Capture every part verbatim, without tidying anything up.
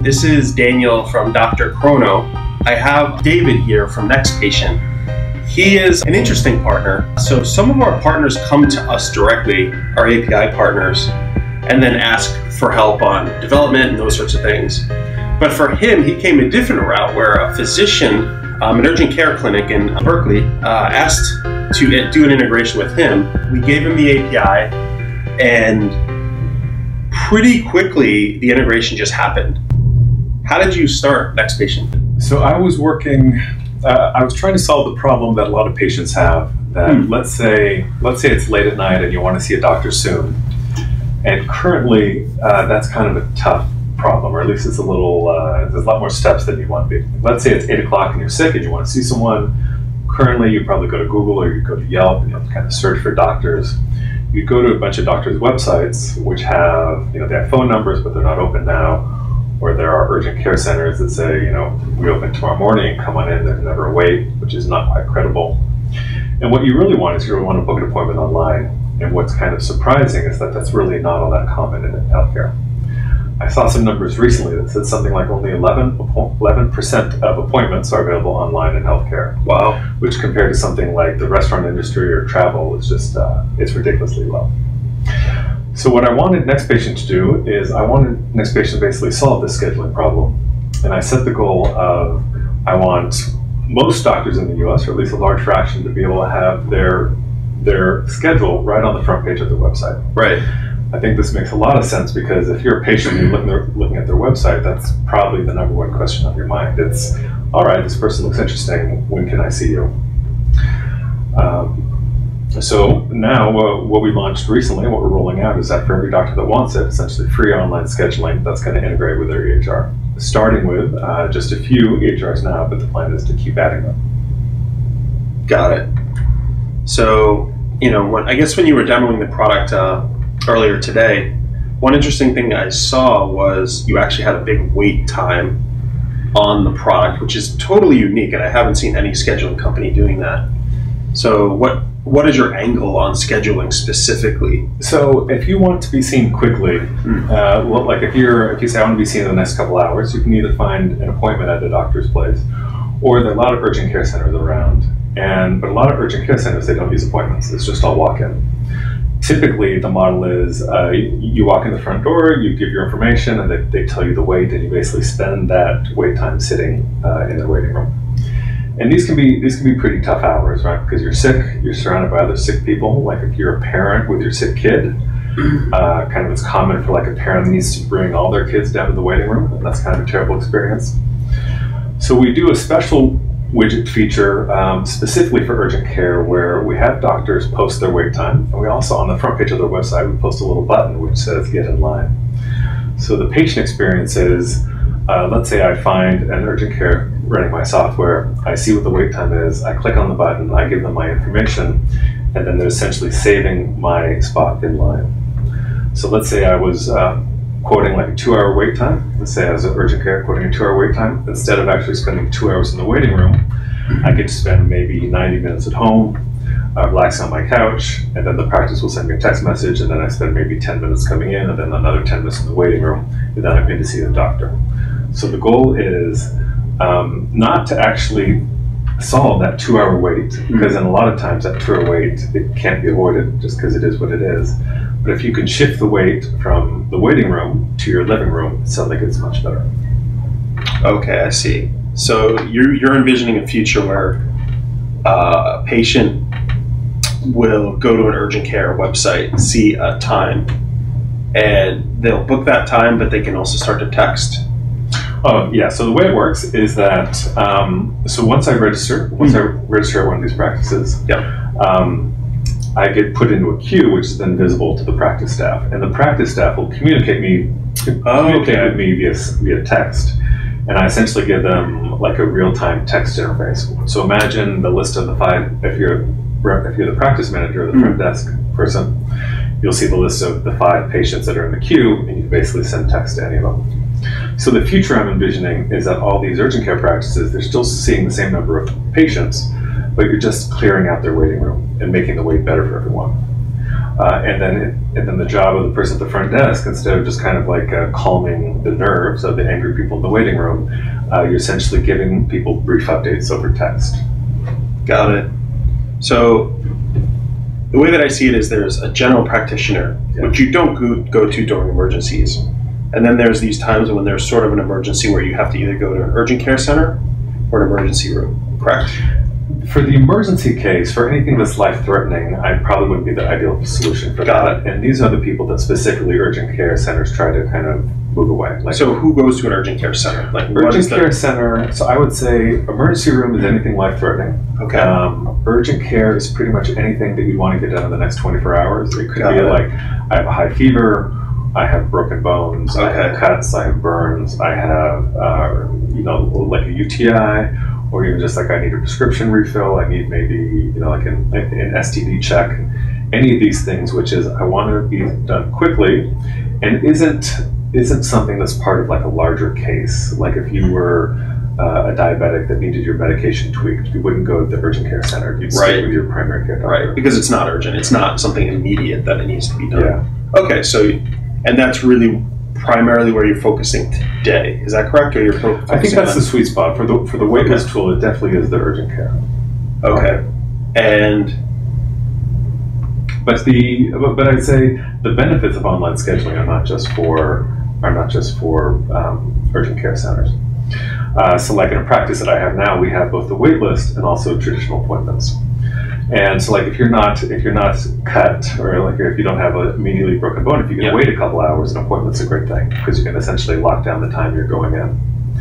This is Daniel from DrChrono. I have David here from NextPatient. He is an interesting partner. So some of our partners come to us directly, our A P I partners, and then ask for help on development and those sorts of things. But for him, he came a different route where a physician, um, an urgent care clinic in Berkeley, uh, asked to do an integration with him. We gave him the A P I, and pretty quickly the integration just happened. How did you start NextPatient? So I was working, uh, I was trying to solve the problem that a lot of patients have. That hmm. let's say, let's say it's late at night and you want to see a doctor soon, and currently uh, that's kind of a tough problem, or at least it's a little. Uh, there's a lot more steps than you want to be. Let's say it's eight o'clock and you're sick and you want to see someone. Currently, you probably go to Google or you go to Yelp and you have to kind of search for doctors. You go to a bunch of doctors' websites which have, you know, they have phone numbers, but they're not open now. Or there are urgent care centers that say, you know, we open tomorrow morning, come on in, there's never a wait, which is not quite credible. And what you really want is you really want to book an appointment online. And what's kind of surprising is that that's really not all that common in healthcare. I saw some numbers recently that said something like only eleven percent of appointments are available online in healthcare. Wow. Which compared to something like the restaurant industry or travel is just, uh, it's ridiculously low. So what I wanted NextPatient to do is I wanted NextPatient to basically solve this scheduling problem. And I set the goal of, I want most doctors in the U S, or at least a large fraction, to be able to have their, their schedule right on the front page of their website. Right. I think this makes a lot of sense because if you're a patient and you're looking, looking at their website, that's probably the number one question on your mind. It's, all right, this person looks interesting, when can I see you? Um, so now uh, what we launched recently, what we're rolling out is that for every doctor that wants it, essentially free online scheduling that's going to integrate with their E H R. Starting with uh, just a few E H Rs now, but the plan is to keep adding them. Got it. So, you know, when, I guess when you were demoing the product uh, earlier today, one interesting thing I saw was you actually had a big wait time on the product, which is totally unique, and I haven't seen any scheduling company doing that. So what what is your angle on scheduling specifically? So if you want to be seen quickly, mm. uh, well, like if you're if you say I want to be seen in the next couple hours, you can either find an appointment at a doctor's place, or there are a lot of urgent care centers around. And but a lot of urgent care centers, they don't use appointments. It's just all walk-in. Typically, the model is uh, you walk in the front door, you give your information, and they, they tell you the wait, and you basically spend that wait time sitting uh, in the waiting room. And these can be these can be pretty tough hours, right? Because you're sick, you're surrounded by other sick people. Like if you're a parent with your sick kid, uh, kind of it's common for like a parent that needs to bring all their kids down to the waiting room, and that's kind of a terrible experience. So we do a special widget feature um, specifically for urgent care where we have doctors post their wait time, and we also on the front page of their website we post a little button which says get in line. So the patient experience is, uh, let's say I find an urgent care running my software, I see what the wait time is, I click on the button, I give them my information, and then they're essentially saving my spot in line. So let's say I was uh, quoting like a two hour wait time. Let's say I was at urgent care quoting a two hour wait time. Instead of actually spending two hours in the waiting room, I could spend maybe ninety minutes at home, uh, relaxing on my couch, and then the practice will send me a text message, and then I spend maybe ten minutes coming in, and then another ten minutes in the waiting room, and then I'm in to see the doctor. So the goal is um, not to actually solve that two hour wait, because in a lot of times that two hour wait, it can't be avoided just because it is what it is. But if you can shift the wait from the waiting room to your living room, it sounds like it's much better. Okay, I see. So you're, you're envisioning a future where uh, a patient will go to an urgent care website, see a time, and they'll book that time, but they can also start to text. Oh, yeah, so the way it works is that, um, so once I register, once mm-hmm. I register at one of these practices, yeah. um, I get put into a queue, which is then visible to the practice staff, and the practice staff will communicate me, oh, communicate okay. with me via via text, and I essentially give them like a real-time text interface. So imagine the list of the five. If you're if you're the practice manager or the front desk person, you'll see the list of the five patients that are in the queue, and you basically send text to any of them. So the future I'm envisioning is that all these urgent care practices, they're still seeing the same number of patients, but you're just clearing out their waiting room and making the wait better for everyone. Uh, and then it, and then the job of the person at the front desk, instead of just kind of like uh, calming the nerves of the angry people in the waiting room, uh, you're essentially giving people brief updates over text. Got it. So the way that I see it is there's a general practitioner, yeah. which you don't go, go to during emergencies. And then there's these times when there's sort of an emergency where you have to either go to an urgent care center or an emergency room, correct? For the emergency case, for anything that's life-threatening, I probably wouldn't be the ideal solution for Got that. It. And these are the people that specifically urgent care centers try to kind of move away. Like, so who goes to an urgent care center? Like urgent care the... center, so I would say emergency room is anything life-threatening. Okay. Um, urgent care is pretty much anything that you want to get done in the next twenty-four hours. It could Got be it. like, I have a high fever, I have broken bones, okay. I have cuts, I have burns, I have, uh, you know, like a U T I, or even just like I need a prescription refill, I need maybe, you know, like an, an S T D check, any of these things, which is I want to be done quickly, and isn't isn't something that's part of like a larger case. Like if you were uh, a diabetic that needed your medication tweaked, you wouldn't go to the urgent care center. You'd right. stay with your primary care doctor. Right, because it's not urgent. It's not something immediate that it needs to be done. Yeah. Okay, so, and that's really primarily where you're focusing today. Is that correct? Or you're focusing I think that's on... the sweet spot. For the for the waitlist okay. tool, it definitely is the urgent care. Okay. And but the but, but I'd say the benefits of online scheduling are not just for are not just for um, urgent care centers. Uh, so like in a practice that I have now, we have both the waitlist and also traditional appointments. And so like if you're not if you're not cut, or like if you don't have a immediately broken bone, if you can yeah. wait a couple hours, an appointment's a great thing because you can essentially lock down the time you're going in.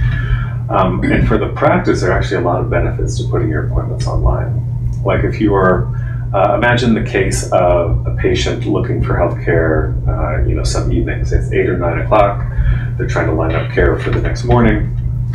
Um, and for the practice, there are actually a lot of benefits to putting your appointments online. Like if you are, uh, imagine the case of a patient looking for healthcare, uh, you know, some evenings, it's eight or nine o'clock, they're trying to line up care for the next morning.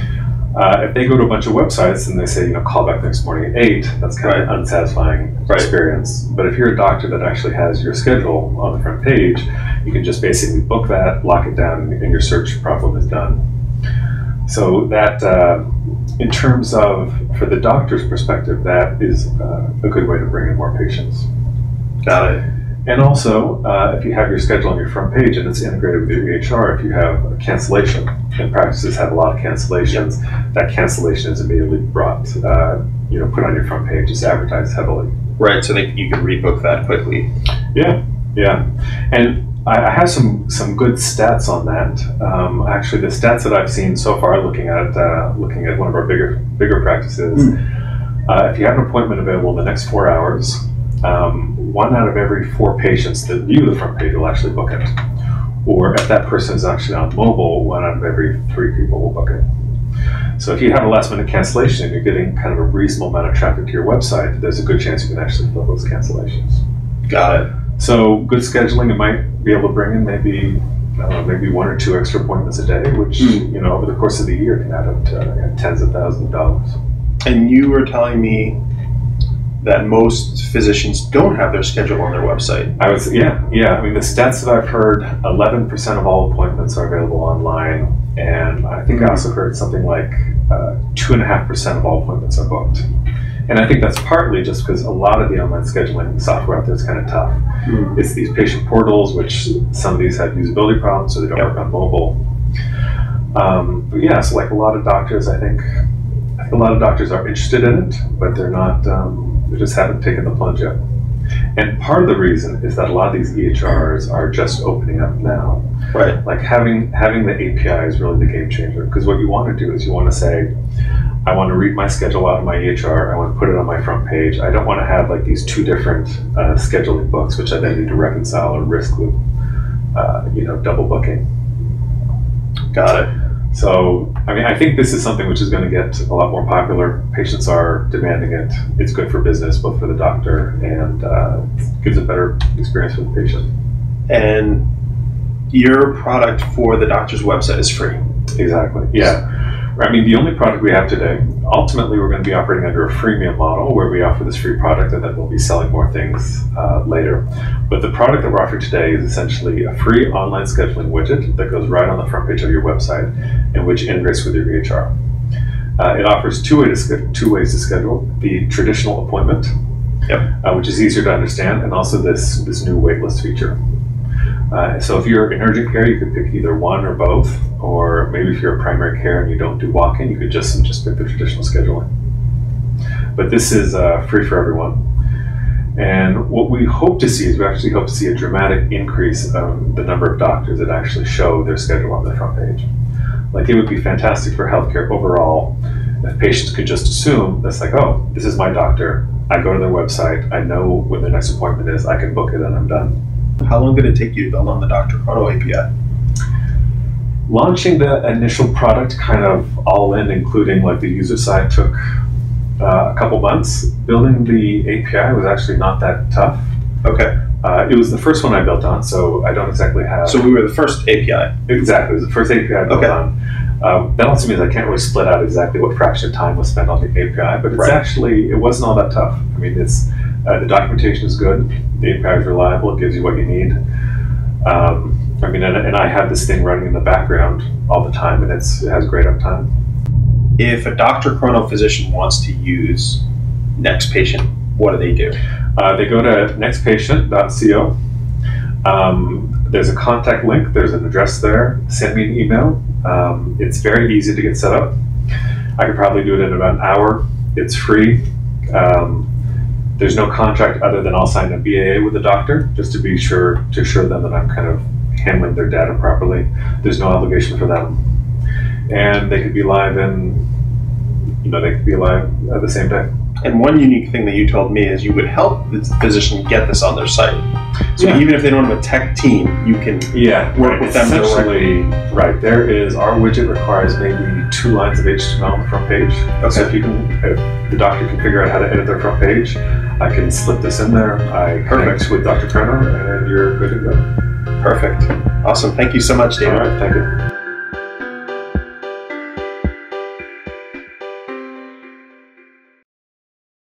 Uh, if they go to a bunch of websites and they say, you know, call back next morning at eight, that's kind of an unsatisfying right. experience. But if you're a doctor that actually has your schedule on the front page, you can just basically book that, lock it down, and your search problem is done. So that, uh, in terms of, for the doctor's perspective, that is uh, a good way to bring in more patients. Got it. And also, uh, if you have your schedule on your front page and it's integrated with your E H R, if you have a cancellation, and practices have a lot of cancellations, that cancellation is immediately brought, uh, you know, put on your front page. It's advertised heavily. Right, so that you can rebook that quickly. Yeah, yeah. And I, I have some some good stats on that. Um, actually, the stats that I've seen so far, looking at uh, looking at one of our bigger bigger practices, mm. uh, if you have an appointment available in the next four hours. Um, one out of every four patients that view the front page will actually book it. Or if that person is actually on mobile, one out of every three people will book it. So if you have a last minute cancellation and you're getting kind of a reasonable amount of traffic to your website, there's a good chance you can actually fill those cancellations. Got it. So good scheduling, it might be able to bring in maybe I don't know, maybe one or two extra appointments a day, which mm. you know over the course of the year can add up to uh, tens of thousands of dollars. And you were telling me that most physicians don't have their schedule on their website. I was, yeah, yeah. I mean, the stats that I've heard, eleven percent of all appointments are available online, and I think I also heard something like uh, two and a half percent of all appointments are booked. And I think that's partly just because a lot of the online scheduling software out there is kind of tough. Mm. It's these patient portals, which some of these have usability problems, so they don't yep. work on mobile. Um, but yeah, so like a lot of doctors, I think, I think a lot of doctors are interested in it, but they're not. Um, They just haven't taken the plunge yet. And part of the reason is that a lot of these E H Rs are just opening up now. Right. Like having having the A P I is really the game changer, because what you want to do is you want to say, I want to read my schedule out of my E H R, I want to put it on my front page. I don't want to have like these two different uh, scheduling books, which I then need to reconcile or risk with, uh, you know, double booking. Got it. So, I mean, I think this is something which is going to get a lot more popular. Patients are demanding it. It's good for business, both for the doctor, and uh, gives a better experience for the patient. And your product for the doctor's website is free. Exactly. Yeah. I mean, the only product we have today, ultimately we're going to be operating under a freemium model where we offer this free product and then we'll be selling more things uh, later. But the product that we're offering today is essentially a free online scheduling widget that goes right on the front page of your website and which integrates with your E H R. Uh, it offers two, way to, two ways to schedule: the traditional appointment yep. uh, which is easier to understand, and also this, this new waitlist feature. Uh, so if you're in urgent care, you could pick either one or both, or maybe if you're a primary care and you don't do walk-in, you could just, just pick the traditional scheduling. But this is uh, free for everyone. And what we hope to see is we actually hope to see a dramatic increase of the number of doctors that actually show their schedule on their front page. Like, it would be fantastic for healthcare overall if patients could just assume that's like, oh, this is my doctor. I go to their website. I know when their next appointment is. I can book it and I'm done. How long did it take you to build on the DrChrono A P I? Launching the initial product kind of all in, including like the user side, took uh, a couple months. Building the A P I was actually not that tough. Okay. Uh, it was the first one I built on, so I don't exactly have... So we were the first A P I? Exactly. It was the first A P I I built okay. on. Um, that also means I can't really split out exactly what fraction of time was spent on the A P I, but it's right. actually, it wasn't all that tough. I mean, it's uh, the documentation is good, the A P I is reliable, it gives you what you need. Um, I mean, and, and I have this thing running in the background all the time, and it's, it has great uptime. If a DrChrono physician wants to use NextPatient, what do they do? Uh, they go to next patient dot co. Um, there's a contact link, there's an address there, send me an email. Um, it's very easy to get set up. I could probably do it in about an hour. It's free. Um, there's no contract other than I'll sign a B A A with the doctor just to be sure to assure them that I'm kind of handling their data properly. There's no obligation for them. And they could be live in, you know, they could be live at the same day. And one unique thing that you told me is you would help the physician get this on their site. So yeah. even if they don't have a tech team, you can yeah, work right. with them Essentially, directly. Right. There is, our widget requires maybe two lines of H T M L on the front page. Okay. So if you can, if the doctor can figure out how to edit their front page, I can slip this in there. I connect with DrChrono, and you're good to go. Perfect. Awesome. Thank you so much, David. All right. Thank you.